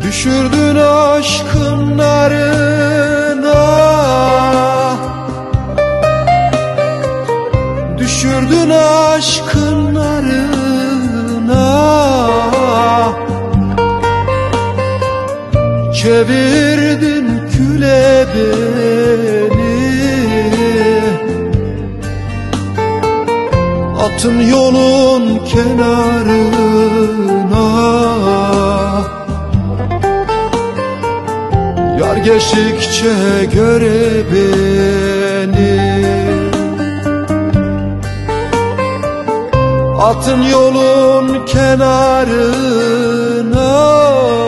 Düşürdün aşkın narına, düşürdün aşkın narına, çevirdin küle beni. Atın yolun kenarına, yar geçtikçe göre beni. Atın yolun kenarına,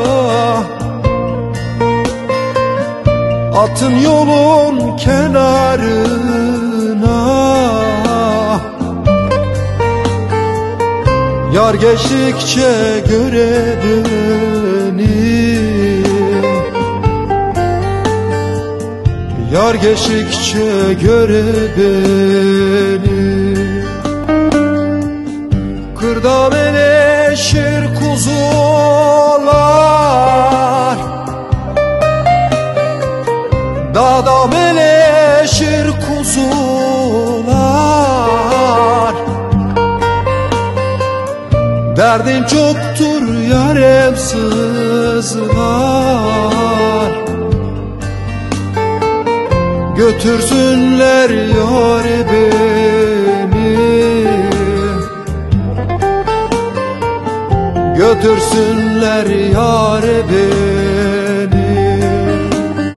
atın yolun kenarına, yar geçtikçe göre beni. Yar geçtikçe göre beni. Kırda meleşir kuzular, dağda meleşir kuzular. Derdin çoktur yarem sızlar. Götürsünler yar beni, götürsünler yar beni.